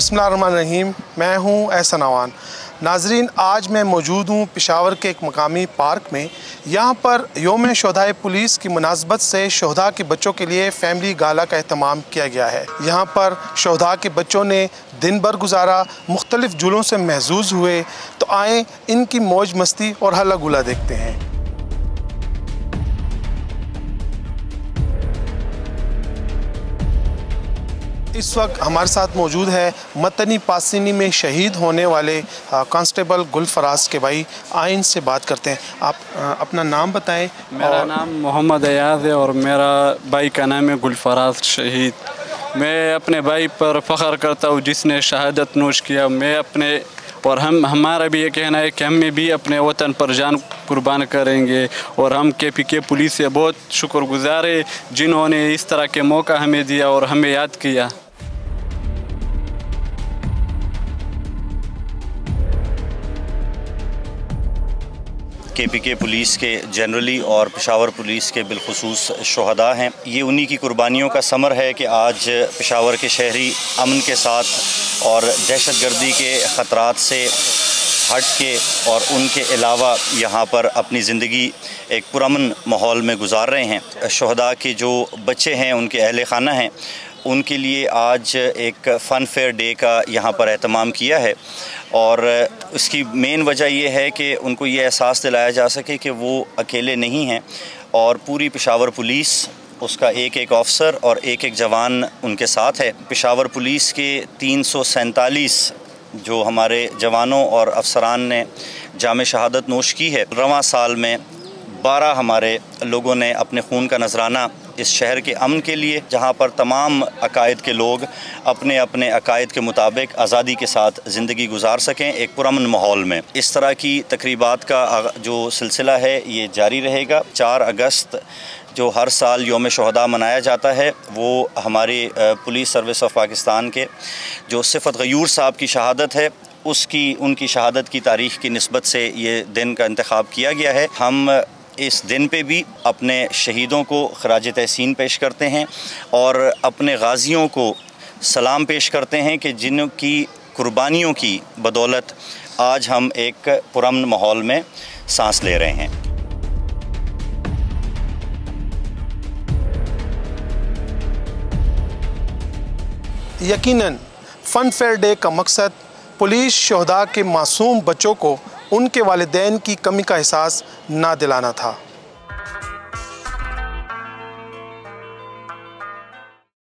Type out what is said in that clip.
बिस्मिल्लाहिर्रहमानिर्रहीम। मैं हूं एहसन अवान। नाजरीन, आज मैं मौजूद हूं पेशावर के एक मकामी पार्क में। यहां पर यौम शोहदाए पुलिस की मुनासबत से शोहदा के बच्चों के लिए फैमिली गाला का एहतमाम किया गया है। यहां पर शोहदा के बच्चों ने दिन भर गुजारा, मुख्तलिफ जुलूं से महजूज हुए। तो आए इनकी मौज मस्ती और हल्ला गुला देखते हैं। इस वक्त हमारे साथ मौजूद है मतनी पासिनी में शहीद होने वाले कांस्टेबल गुलफराज के भाई। आइन से बात करते हैं। आप अपना नाम बताएं। मेरा नाम मोहम्मद अयाज है और मेरा भाई का नाम है गुलफराज शहीद। मैं अपने भाई पर फ़ख्र करता हूँ जिसने शहादत नोश किया। मैं अपने और हमारा भी ये कहना है कि हम भी अपने वतन पर जान कुर्बान करेंगे। और हम KPK पुलिस से बहुत शुक्रगुजार है जिन्होंने इस तरह के मौका हमें दिया और हमें याद किया। KPK पुलिस के जनरली और पेशावर पुलिस के बिलखुसूस शोहदा हैं। ये उन्हीं की कुर्बानियों का समर है कि आज पेशावर के शहरी अमन के साथ और दहशतगर्दी के ख़तरात से हट के और उनके अलावा यहाँ पर अपनी ज़िंदगी एक पुरअमन माहौल में गुजार रहे हैं। शोहदा के जो बच्चे हैं, उनके अहले खाना हैं, उनके लिए आज एक फ़न फेयर डे का यहाँ पर एहतमाम किया है। और उसकी मेन वजह यह है कि उनको ये एहसास दिलाया जा सके कि वो अकेले नहीं हैं और पूरी पेशावर पुलिस, उसका एक एक ऑफिसर और एक एक जवान उनके साथ है। पेशावर पुलिस के 347 जो हमारे जवानों और अफसरान ने जाम शहादत नोश की है। रवां साल में 12 हमारे लोगों ने अपने खून का नजराना इस शहर के अमन के लिए, जहाँ पर तमाम अकायद के लोग अपने अपने अकायद के मुताबिक आज़ादी के साथ ज़िंदगी गुजार सकें एक पुरअमन माहौल में। इस तरह की तकरीबात का जो सिलसिला है ये जारी रहेगा। 4 अगस्त जो हर साल यौम शोहदा मनाया जाता है, वो हमारी पुलिस सर्विस ऑफ पाकिस्तान के जो सिफ़त गयूर साहब की शहादत है, उनकी शहादत की तारीख़ की निस्बत से ये दिन का इंतखाब किया गया है। हम इस दिन पे भी अपने शहीदों को खराज तहसीन पेश करते हैं और अपने गाज़ियों को सलाम पेश करते हैं कि जिनकी कुर्बानियों की बदौलत आज हम एक पुरअमन माहौल में सांस ले रहे हैं। यकीनन फ़न फेयर डे का मकसद पुलिस शोहदा के मासूम बच्चों को उनके वालिदैन की कमी का एहसास ना दिलाना था।